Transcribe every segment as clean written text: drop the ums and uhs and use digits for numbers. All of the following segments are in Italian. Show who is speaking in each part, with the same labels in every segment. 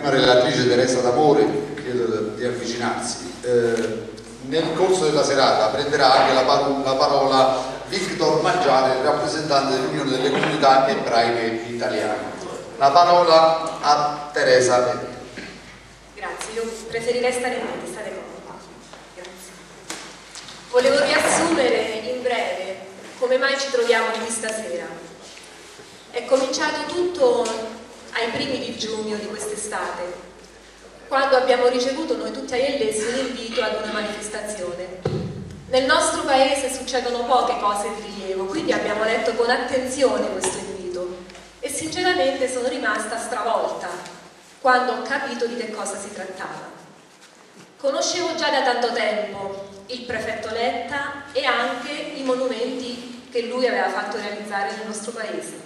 Speaker 1: prima relatrice Teresa D'Amore chiedo di avvicinarsi. Nel corso della serata prenderà anche la parola Victor Mangiare, rappresentante dell'Unione delle Comunità Ebraiche Italiane. La parola a Teresa.
Speaker 2: Grazie, io preferirei stare qua. Grazie. Volevo riassumere in breve come mai ci troviamo qui stasera. È cominciato tutto ai primi di giugno di quest'estate, quando abbiamo ricevuto noi tutti a Iellesi un invito ad una manifestazione. Nel nostro paese succedono poche cose di rilievo, quindi abbiamo letto con attenzione questo invito e sinceramente sono rimasta stravolta quando ho capito di che cosa si trattava. Conoscevo già da tanto tempo il prefetto Letta e anche i monumenti che lui aveva fatto realizzare nel nostro paese.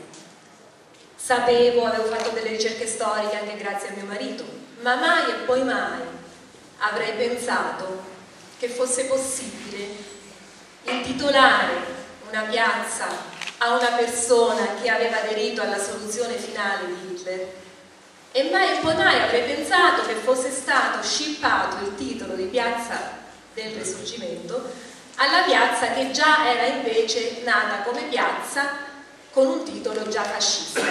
Speaker 2: Sapevo, avevo fatto delle ricerche storiche anche grazie a mio marito, ma mai e poi mai avrei pensato che fosse possibile intitolare una piazza a una persona che aveva aderito alla soluzione finale di Hitler, e mai e poi mai avrei pensato che fosse stato scippato il titolo di Piazza del Risorgimento alla piazza che già era invece nata come piazza con un titolo già fascista.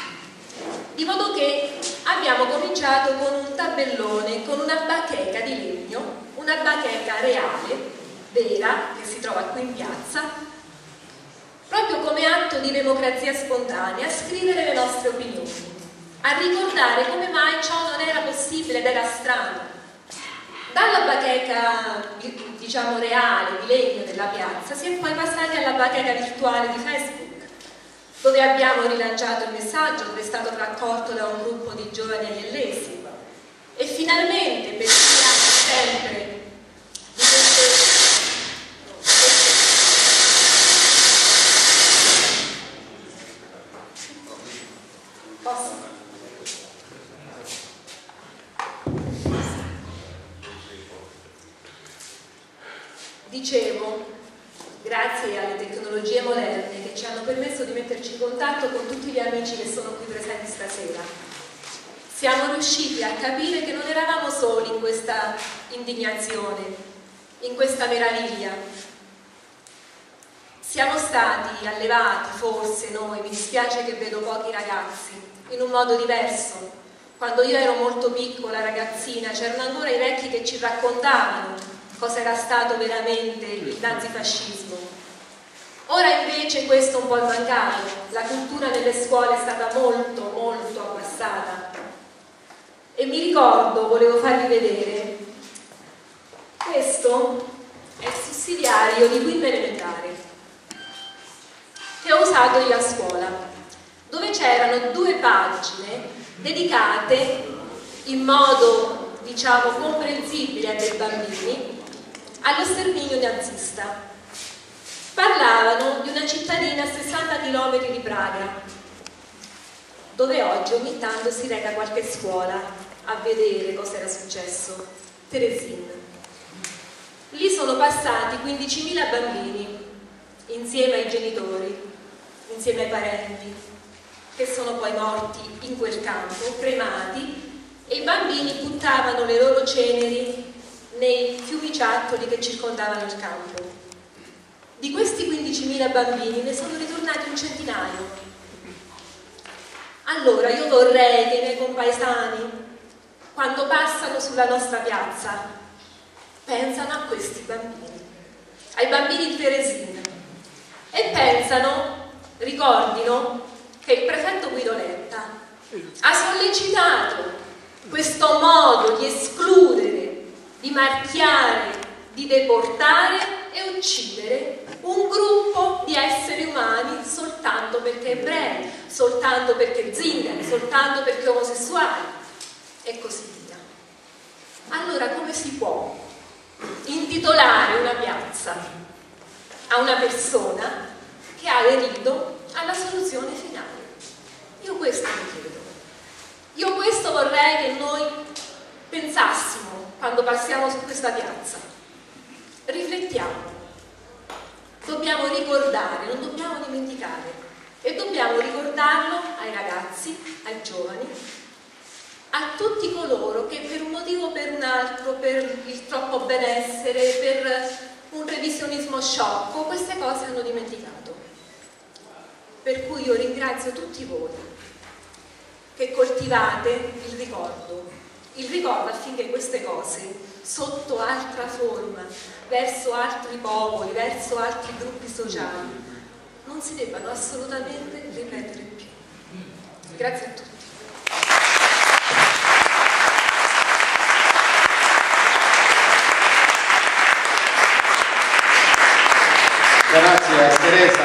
Speaker 2: Di modo che abbiamo cominciato con un tabellone, con una bacheca di legno, una bacheca reale, vera, che si trova qui in piazza, proprio come atto di democrazia spontanea, a scrivere le nostre opinioni, a ricordare come mai ciò non era possibile ed era strano. Dalla bacheca, diciamo, reale, di legno della piazza, si è poi passati alla bacheca virtuale di Facebook, dove abbiamo rilanciato il messaggio, dove è stato raccolto da un gruppo di giovani aiellesi. E finalmente, per sempre di queste... Dicevo, grazie alle tecnologie moderne che ci hanno permesso di metterci in contatto con tutti gli amici che sono qui presenti stasera, siamo riusciti a capire che non eravamo soli in questa indignazione, in questa meraviglia. Siamo stati allevati, forse noi, mi dispiace che vedo pochi ragazzi, in un modo diverso. Quando io ero molto piccola, ragazzina, c'erano ancora i vecchi che ci raccontavano cosa era stato veramente il nazifascismo. Ora invece questo un po' è mancato, la cultura nelle scuole è stata molto molto abbassata. E mi ricordo, volevo farvi vedere, questo è il sussidiario di quinta elementare che ho usato io a scuola, dove c'erano 2 pagine dedicate in modo, diciamo, comprensibile a dei bambini allo sterminio nazista. Parlavano di una cittadina a 60 km di Praga, dove oggi ogni tanto si reca qualche scuola a vedere cosa era successo. Teresin. Lì sono passati 15.000 bambini, insieme ai genitori, insieme ai parenti, che sono poi morti in quel campo, cremati, e i bambini buttavano le loro ceneri nei fiumiciattoli che circondavano il campo. Di questi 15.000 bambini ne sono ritornati un centinaio. Allora io vorrei che i miei compaesani, quando passano sulla nostra piazza, pensano a questi bambini, ai bambini di Teresina, e pensano, ricordino che il prefetto Guido Letta ha sollecitato questo modo di escludere, di marchiare, di deportare e uccidere un gruppo di esseri umani soltanto perché ebrei, soltanto perché zingari, soltanto perché omosessuali e così via. Allora come si può intitolare una piazza a una persona che ha aderito alla soluzione finale? Io questo mi chiedo. Io questo vorrei che noi pensassimo quando passiamo su questa piazza. Riflettiamo. Dobbiamo ricordare, non dobbiamo dimenticare, e dobbiamo ricordarlo ai ragazzi, ai giovani, a tutti coloro che per un motivo o per un altro, per il troppo benessere, per un revisionismo sciocco, queste cose hanno dimenticato. Per cui io ringrazio tutti voi che coltivate il ricordo affinché queste cose, sotto altra forma, verso altri popoli, verso altri gruppi sociali, non si debbano assolutamente ripetere più. Grazie a tutti.
Speaker 3: Grazie a Teresa.